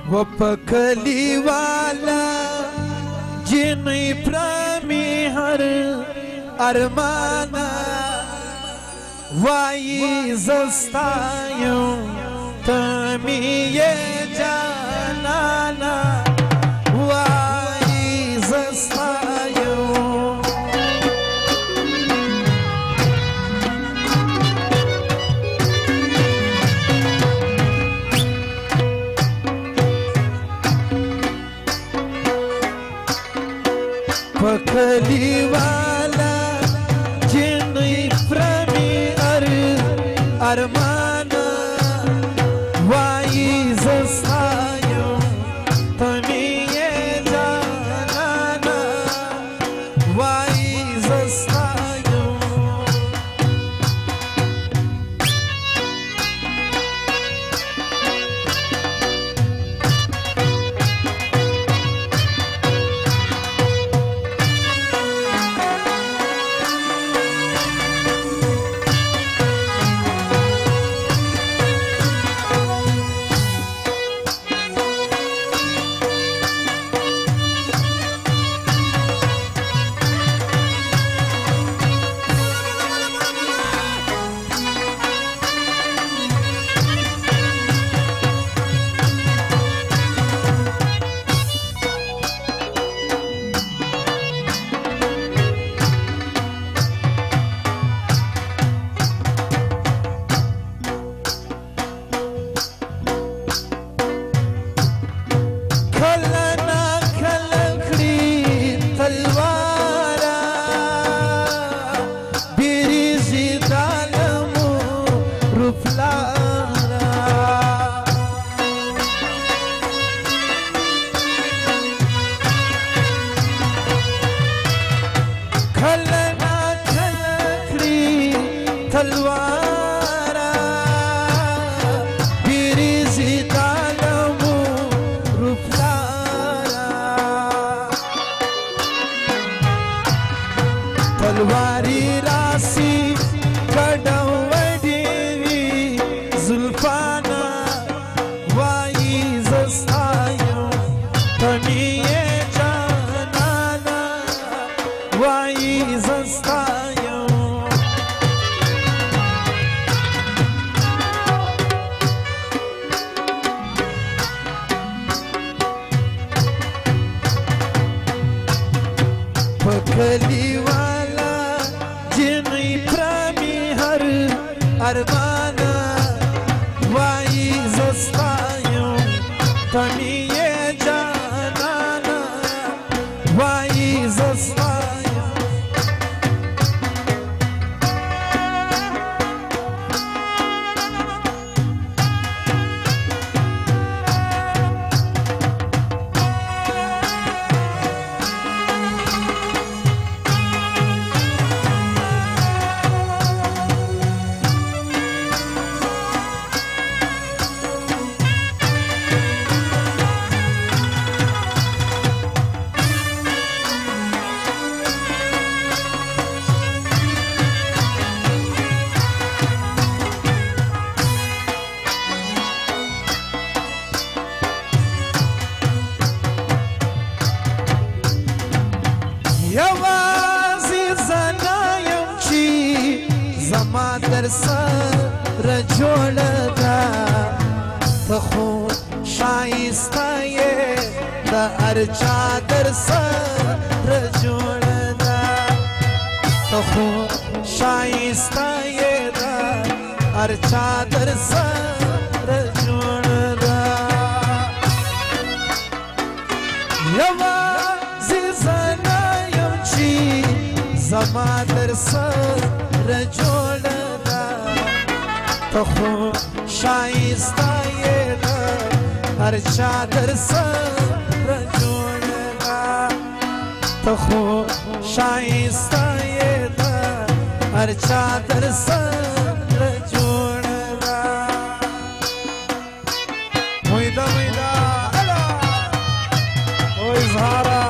و پکلی والا جنی پرمی هر ارمانا وای زستایو تمی جانانا وای زستایو پکلی والا جنی پرمی ارمانا وای زستایو تمی جانانا وای زستایو تلوارا بیریزی دالمو روپلارا تلواری راسی کڑو وڈیوی زلفانا وای زستایو تمی جانانا وای زستایو پکلی والا جنی پرمی هر ارمانا وای زستایو تمی جانانا وای زستایو یوازی زنایم چی زما در سر جوړه ده ته خو ښایسته یې د هر چا در سر جوړه ده ته خو ښایسته یې د هر چا در سر جوړه ده یوازې زنایم چی زما در سر جوړه ده ته خو ښایسته یې د هر چا در سر جوړه ده ته خو ښایسته یې د هر چا در سر جوړه ده مویده مویده او اظهاره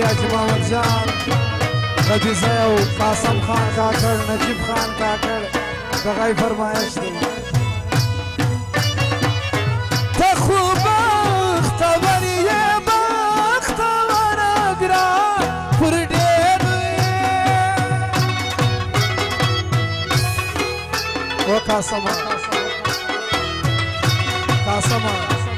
حاجی محمد جان نبیزه او قاسم خان کاکر نجیب خان کاکر دغای فرمایش دی ته خو بختور یې بختور ګران پر ډېر او قاسمه قاسمه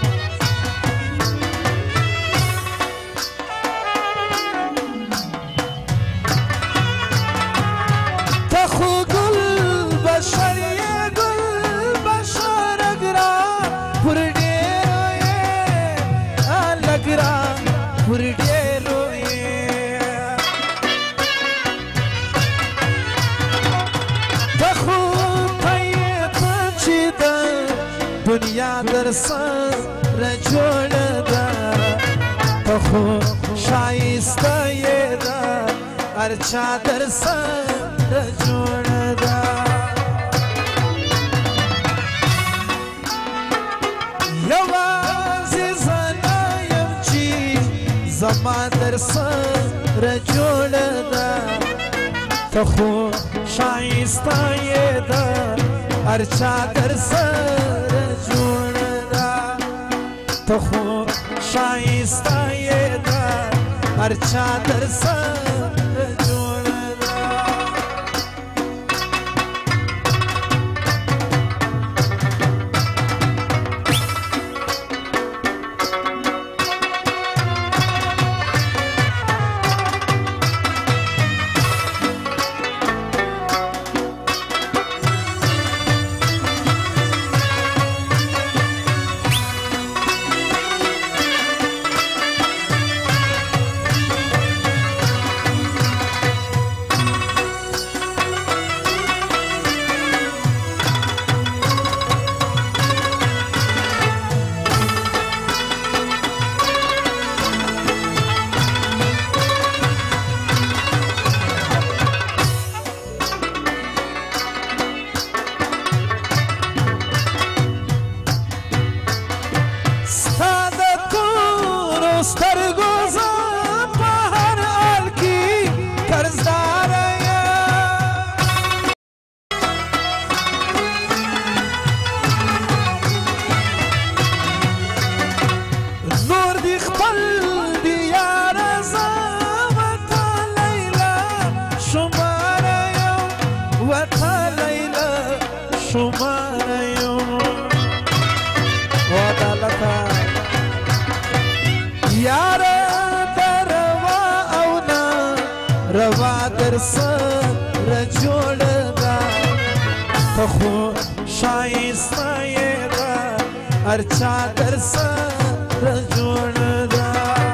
دنیا در سر جوړه ده ته خو ښایسته یې ده هر چا در سر جوړه ده یوازې زه نه یم چې زما در سر جوړه ده ته خو ښایسته یې ده هر چا در سر جوړه ده ته خو ښایسته یې ده هر چا در سر جوړه ده روا در سر جوړه ده ته خو ښایسته یې ده هر چا در سر جوړه ده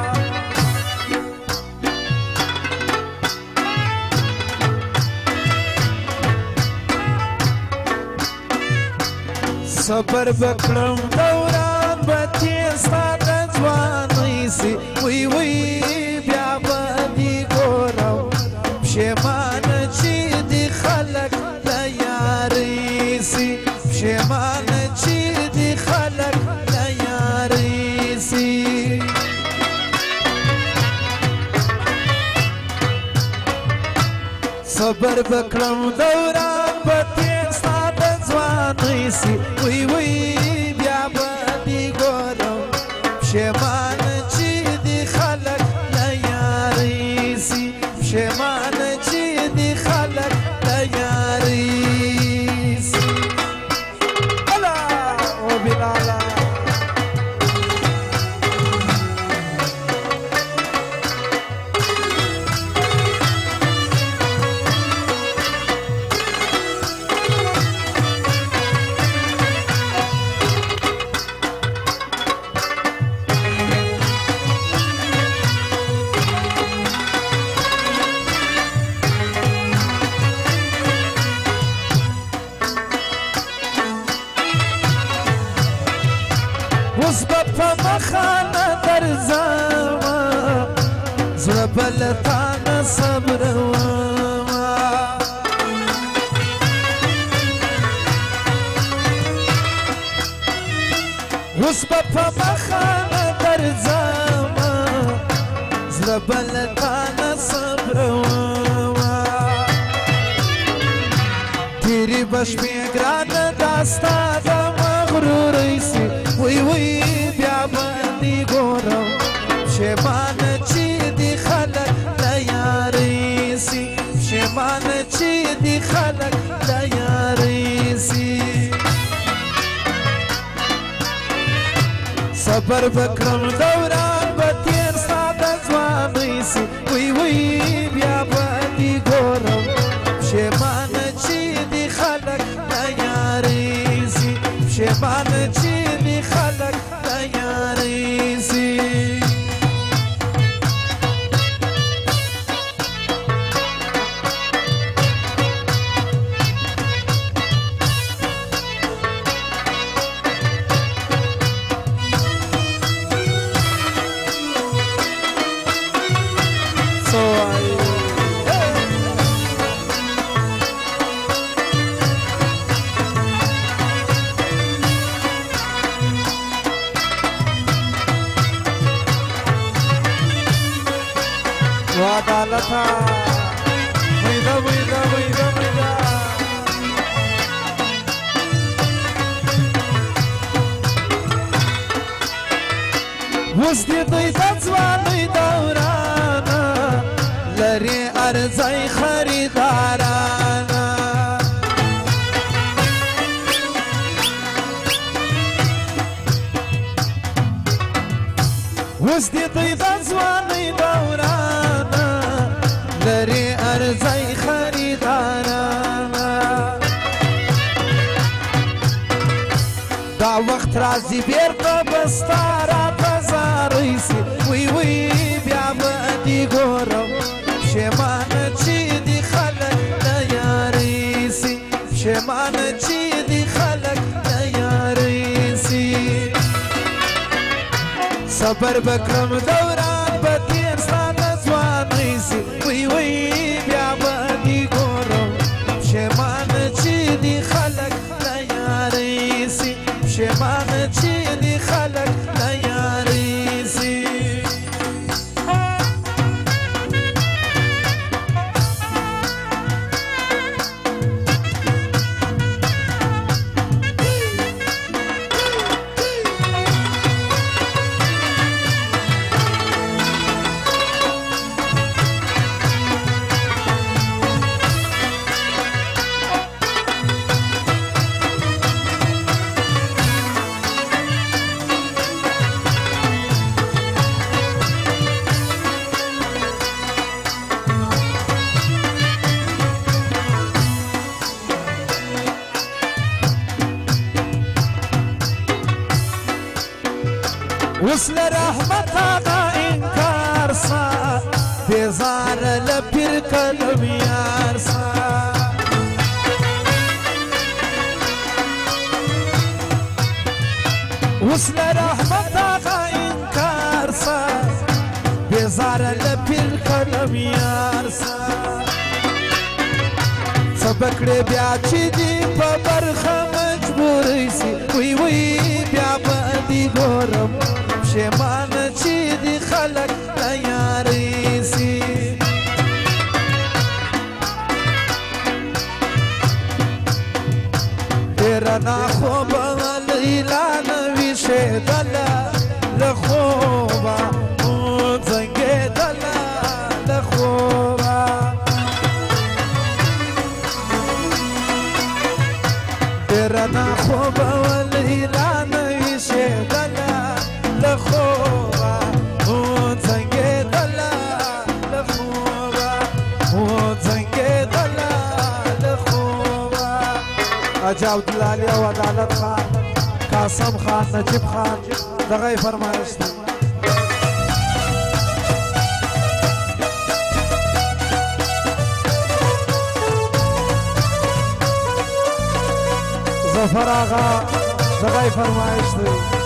صبر به کړم دوران به تېر ستا د ځوانۍ سي وی وی بیا به دې ګورم پښېمانه چې دې خلک د یارۍ سي پښېمانه چې دې خلک د یارۍ سي صبر به کړم دوران به تېر ستا د ځوانۍ سي وی وی بیا به دې ګورم پښېمانه چې دې خلک د یارۍ سي پښېمانه چې دې خلک د یارۍ سي الله او بلاله اوس به په مخه نه درځمه زړه به له تا نه صبرومه اوس به په مخه نه درځمه زبلتان صبروا تیری بشپی گران داستا دا مغروری سی وی وی بیا بندی گورم شمان چی دی خلق لیاری سی شمان چی دی خلق لیاری سی صبر بکرم دوران بتیر ساده زوانی سی وی وی بیا بندی گورم شمان چی دی خلق لیاری سی شمان چی دی خلق لیاری سی وعدالتها ميدا ميدا ميدا ميدا وسدي ضيطة زواني دورانا لري أرزاي خريدارانا وسدي ضيطة زواني دورانا لري أرزاي خريدارانا دا وقت رازي بيرقى بستارا بزاريسي وي وي بيا بدي غورم شمان چي دي خلق لياريسي شمان چي دي خلق لياريسي صبر بكرم دوران بدي انسان زوانيسي وي وي بيا بدي غورم شمان چي دي خلق لياريسي شمان چي دي خلق لياريسي وصل رحمت آقا انکار سا بیزار لپیر کلم یار سا وصل رحمت آقا انکار سا بیزار لپیر کلم یار سا سبکڑی بیا چی دی پا برخ مجبوری سی وی وی بیا بدی گورم شمان چی دی خلق لیاريسي دیرنا خوبا لیلان ویشه دلا لخوبا زنگه دلا لخوبا دیرنا خوبا لیلان ویشه دلا لخوبا زنگه دلا لخوبا زنگه دلا لخوبا عجب دلالی و عدالت خان قاسم خان نجیب خان دغه فرمایش دی ظفر آغا دغه فرمایش دی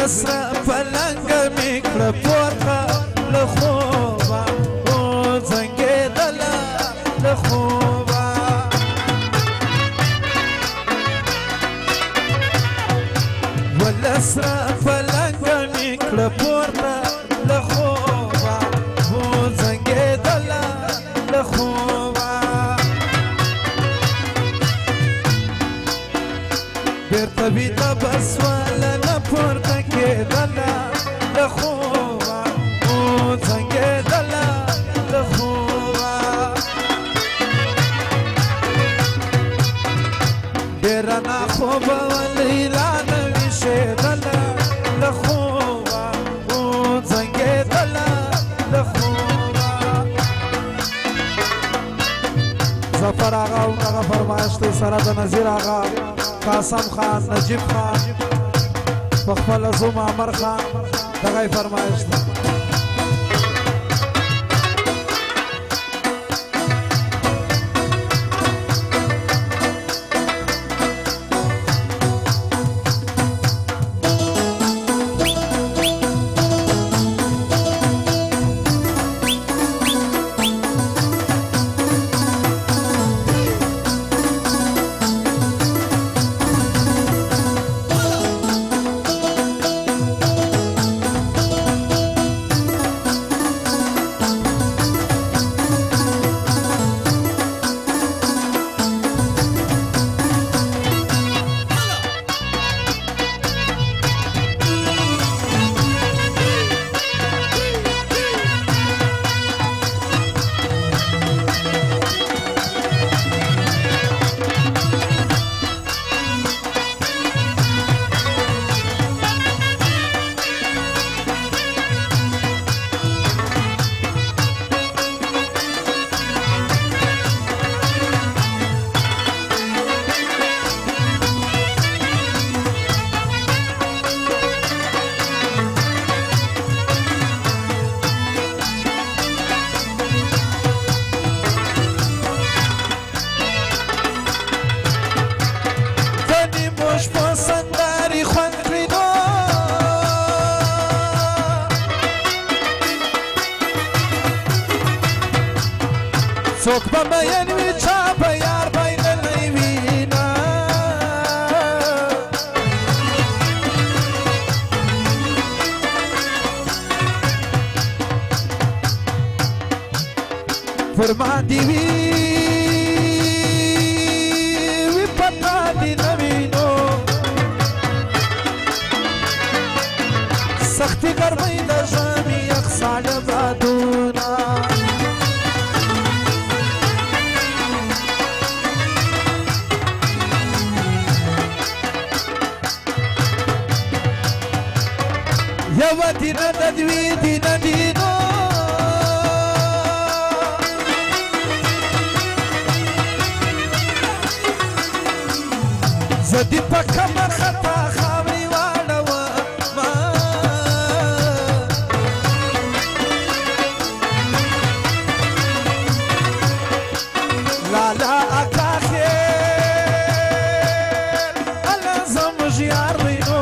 ولسره پلنګ می کړه پورته له خوبه وزنګېدله له خوبه ولسره پلنګ می کړه پورته له خوبه وزنګېدله له خوبه بیرته بیته بسواله نه پورته کېدله له خوبه وزنګېدله له خوبه ډېره ناخوبه ولیلانه ویښېدله له خوبه وزنګېدله له خوبه ظفر آغا او هغه فرمایش دی سره د نظیر آغا قاسم خان نجیب خان په خپله زوم عمر خان دغه یې فرمایش دی څوک به مین وي چا به یار بایللی وینه فرمان دي وي پتا دي نه وینو سختي ګرمۍ د ژمي یخ ساړه بادونه یوه دینه د دوی دینه دینو زه دې په کمر خطا خاورې واړومه لالا اکا خیر الله زموږ یار دی نو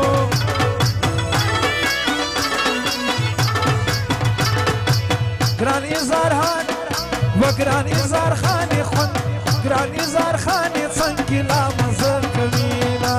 گرانی زارخان و گرانی زارخانی خون گرانی زارخانی څنګه لا مزه کوینا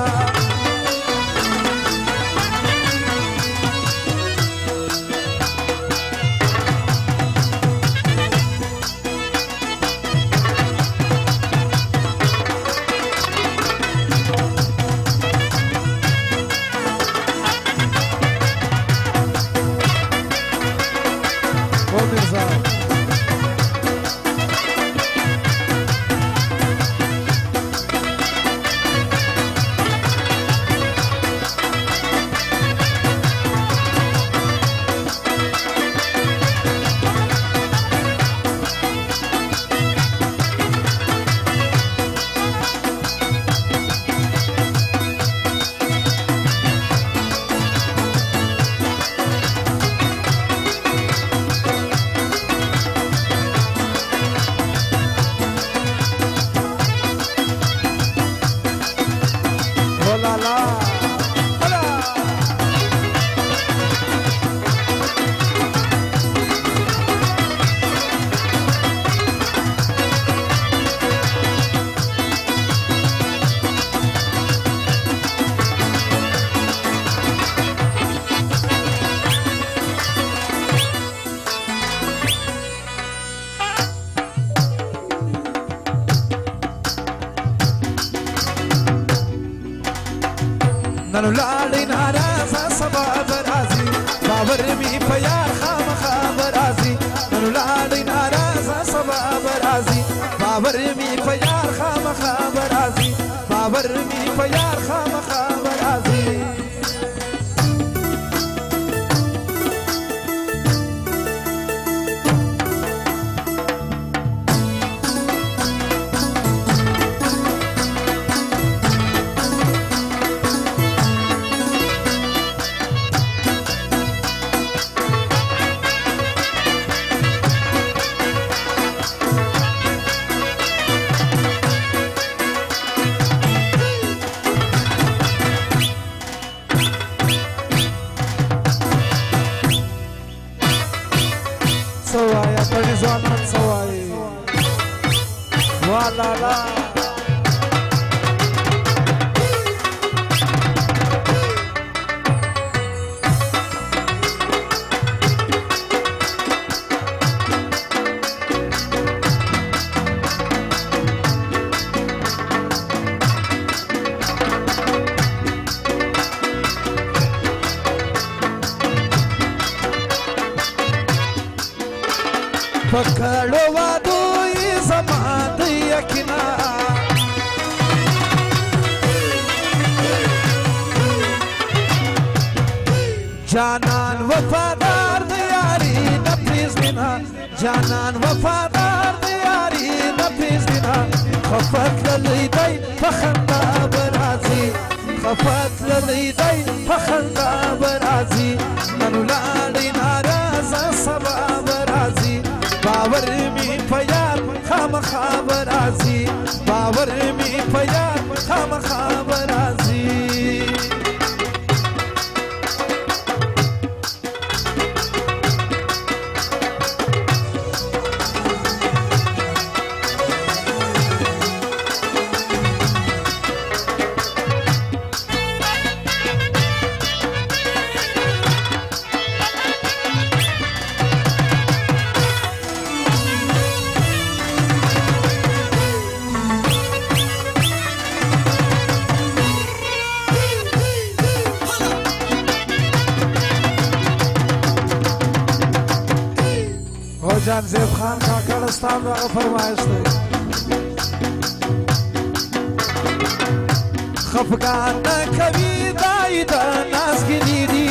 باور می په یار خامخا برازي نن لاړې ناراضه سبا برازي باور می په یار خامخا برازي باور می په یار خامخا برازي سواي أبني زمان سواي ولا لا پکړو وادوي زما د یقینا جانان وفادار د یاري د پریزنا جانان وفادار د یاري د پریزنا خفت للیدای فخندا برازي خفت للیدای فخندا برازي نن لاړې ناراضه سبا برازي باور می په یار خامخا برازي باور می په یار خامخا برازي جان زیب خان کاکړستان دغه فرمایش دی خفګان نه کوي دای د نازګنې دي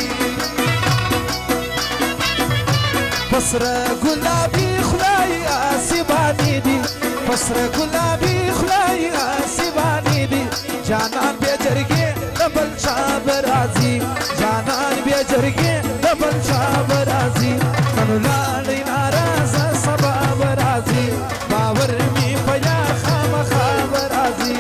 پسره ګلابي خدای آسیبانې دي پسره ګلابي خدای آسیبانې دي جانان بیا جرګې د بل چا برازي جانان بیا جرګې د بل چا برازي نن لاړې ناراضه سبا برازي باور می په یار خامخا برازي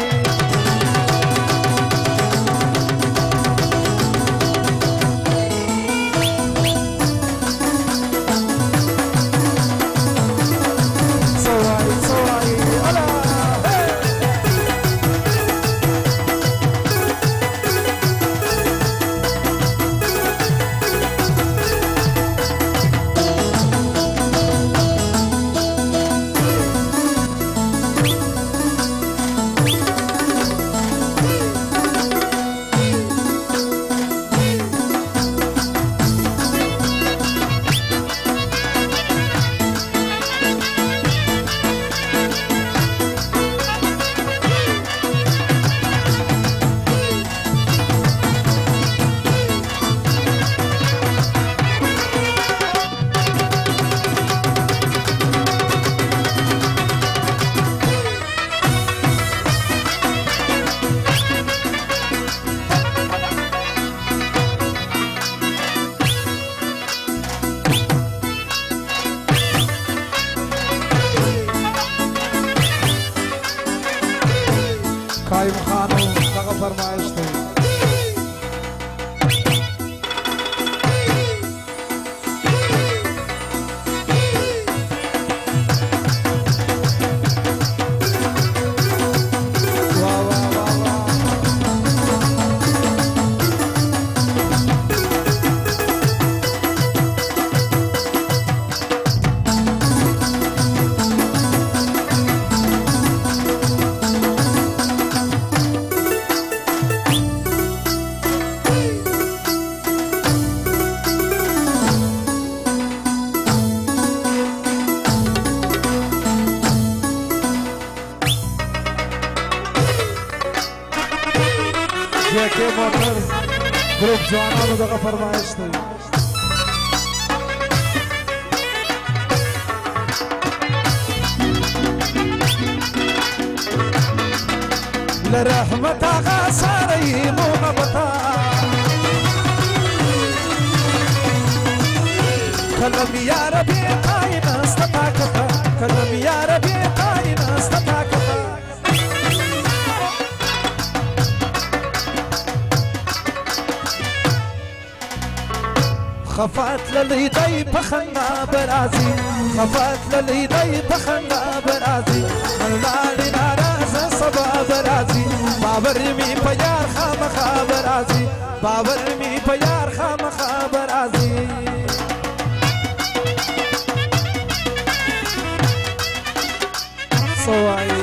قایم خانو دغه فرمایش دی جوانانو دغه فرمایش دی لرحمت آغا ساری محبتا کلم یا ربی قائن استطاقتا کلم یا ربی قائن استطاقتا خفات للیدای پخنا برازی خفات للیدای پخنا برازی ملالی ناراز سبا برازی باور می پیار خام خبرازی باور می پیار خام خبرازی سوای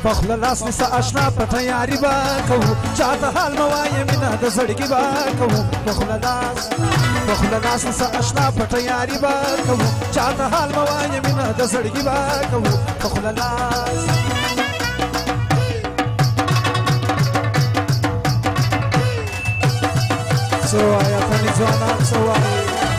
پخله لاس نیسه اشنا په تیاري به کوو چاته حال مه وایه مینه د زړګي به کوو پخله لاس نیسه اشنا په تیاري به کوو چاته حال مه وایه مینه د زړګي به کوو پخله لاس څه وایه تنې ځوانان څه وایې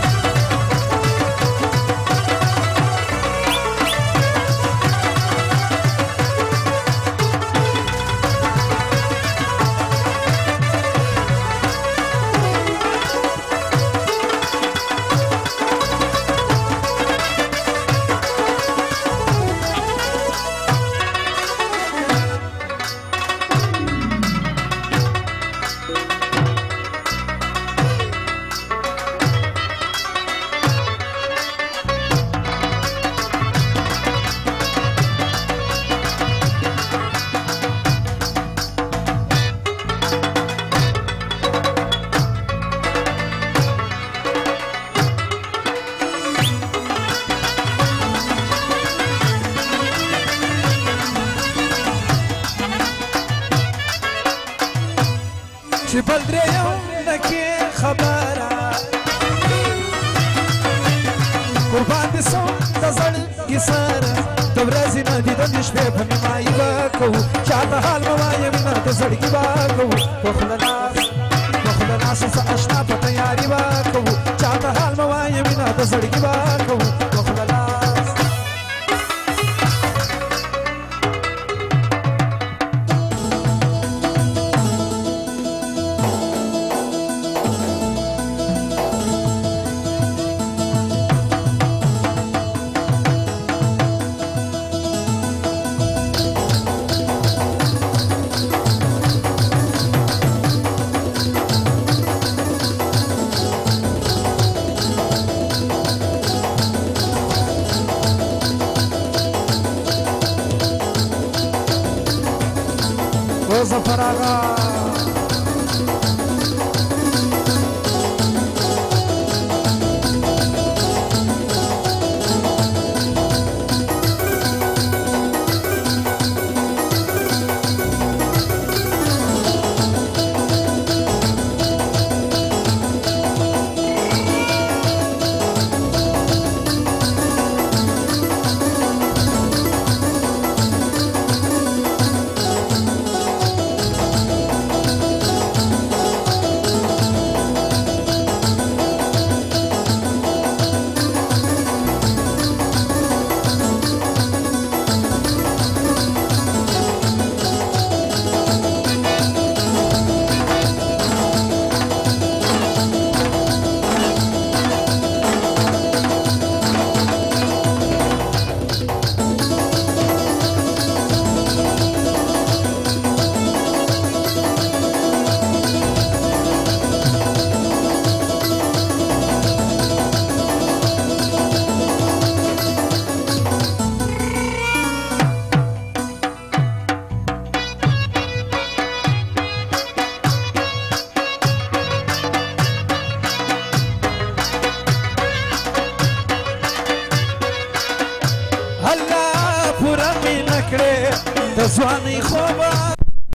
چې بل درېیم نکې خبره قربان دې سم د زړګي سره د ورځې نه دي د شپې په نیمایي به کوو چاته حال مه وایه مینه د زړګي به کوو پخله لاس څه اشنا په تیاري به کوو چاته حال مه وایه مینه د زړګي به کوو پخله لاس ظفر آغا د ځوانۍ خوبه